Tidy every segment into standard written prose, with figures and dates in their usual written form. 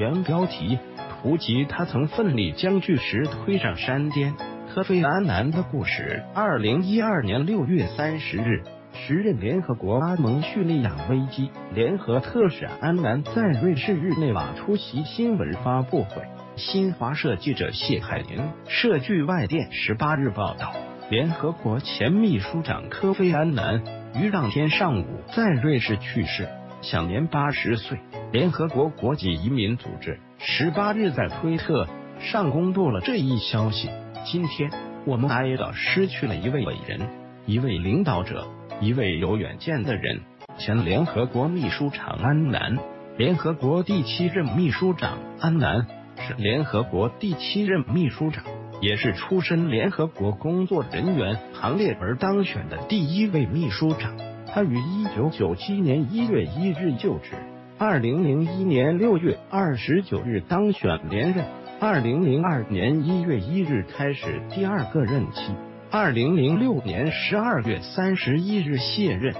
原标题：图集他曾奋力将巨石推上山巅。科菲安南的故事。2012年6月30日，时任联合国阿蒙叙利亚危机联合特使安南在瑞士日内瓦出席新闻发布会。新华社记者谢海林社据外电18日报道，联合国前秘书长科菲安南于当天上午在瑞士去世，享年80岁。联合国国际移民组织18日在推特上公布了这一消息。今天我们哀悼失去了一位伟人，一位领导者，一位有远见的人。前联合国秘书长安南。联合国第7任秘书长安南是联合国第7任秘书长，也是出身联合国工作人员行列而当选的第1位秘书长。他于1997年1月1日就职，2001年6月29日当选连任，2002年1月1日开始第2个任期，2006年12月31日卸任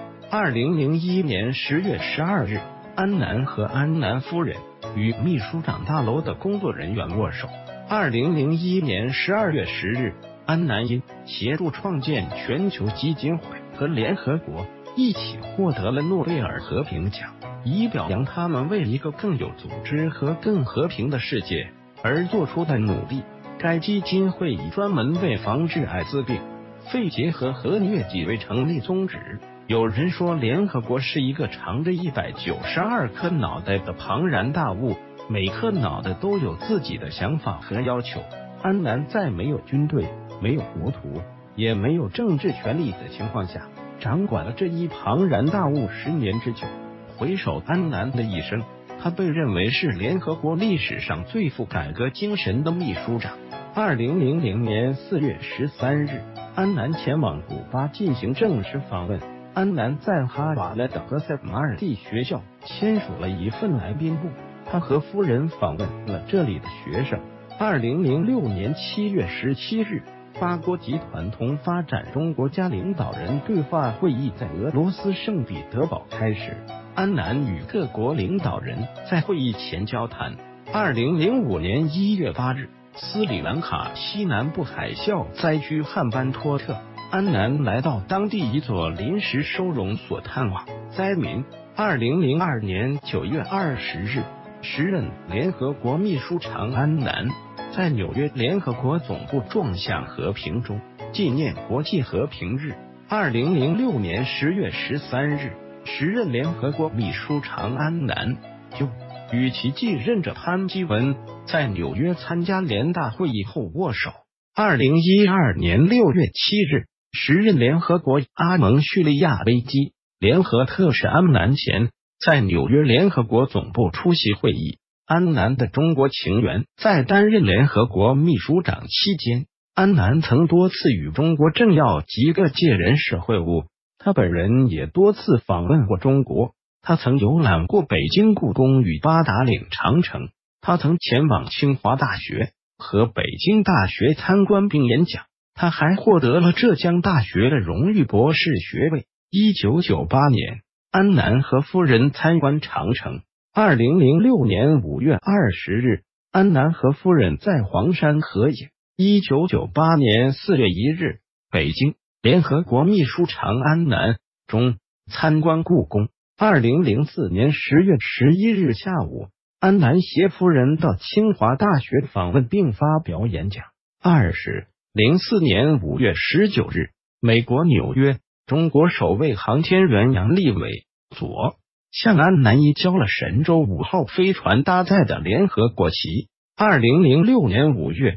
，2001年10月12日，安南和安南夫人与秘书长大楼的工作人员握手。2001年12月10日，安南因协助创建全球基金会和联合国一起获得了诺贝尔和平奖，以表扬他们为一个更有组织和更和平的世界而做出的努力。该基金会以专门为防治艾滋病、肺结核和疟疾为成立宗旨。有人说，联合国是一个藏着192颗脑袋的庞然大物，每颗脑袋都有自己的想法和要求。安南在没有军队、没有国土，也没有政治权力的情况下，掌管了这一庞然大物10年之久。回首安南的一生，他被认为是联合国历史上最富改革精神的秘书长。2000年4月13日，安南前往古巴进行正式访问。安南在哈瓦那的格塞马尔蒂学校签署了一份来宾簿，他和夫人访问了这里的学生。2006年7月17日，法国集团同发展中国家领导人对话会议在俄罗斯圣彼得堡开始，安南与各国领导人在会议前交谈。2005年1月8日，斯里兰卡西南部海啸灾区汉班托特，安南来到当地一座临时收容所探望灾民。2002年9月20日，时任联合国秘书长安南在纽约联合国总部撞向和平钟，纪念国际和平日。2006年10月13日，时任联合国秘书长安南就与其继任者潘基文在纽约参加联大会议后握手。2012年6月7日，时任联合国阿蒙叙利亚危机联合特使安南前在纽约联合国总部出席会议。安南的中国情缘。在担任联合国秘书长期间，安南曾多次与中国政要及各界人士会晤，他本人也多次访问过中国。他曾游览过北京故宫与八达岭长城，他曾前往清华大学和北京大学参观并演讲，他还获得了浙江大学的荣誉博士学位。1998年，安南和夫人参观长城。2006年5月20日，安南和夫人在黄山合影。1998年4月1日，北京，联合国秘书长安南中参观故宫。2004年10月11日下午，安南携夫人到清华大学访问并发表演讲。2004年5月19日，美国纽约，中国首位航天员杨利伟左向安南移交了神舟5号飞船搭载的联合国旗。2006年5月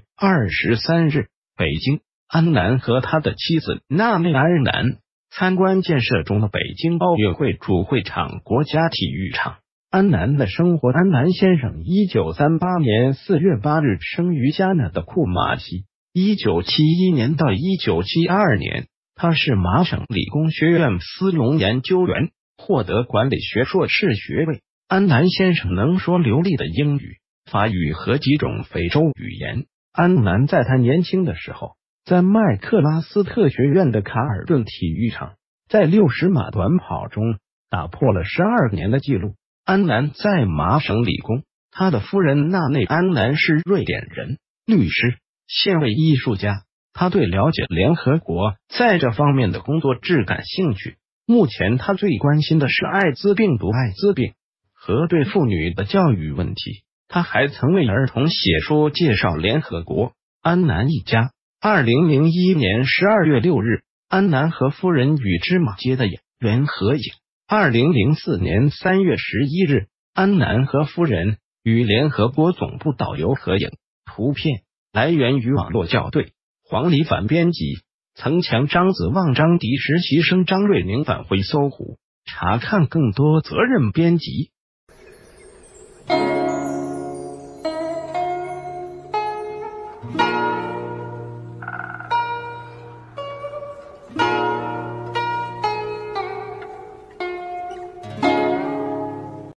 23日，北京，安南和他的妻子纳内安南参观建设中的北京奥运会主会场国家体育场。安南的生活。安南先生1938年4月8日生于加拿大库马西。1971年到1972年，他是麻省理工学院斯隆研究员，获得管理学硕士学位。安南先生能说流利的英语、法语和几种非洲语言。安南在他年轻的时候，在麦克拉斯特学院的卡尔顿体育场，在60码短跑中打破了12年的纪录。安南在麻省理工、 他的夫人纳内安南是瑞典人，律师、现位艺术家。他对了解联合国在这方面的工作至感兴趣。目前他最关心的是艾滋病和对妇女的教育问题。他还曾为儿童写书介绍联合国。安南一家。2001年12月6日，安南和夫人与芝麻街的演员合影。2004年3月11日，安南和夫人与联合国总部导游合影。图片来源于网络校对，黄礼凡编辑，曾强张子旺张迪实习生张瑞宁返回搜狐，查看更多责任编辑。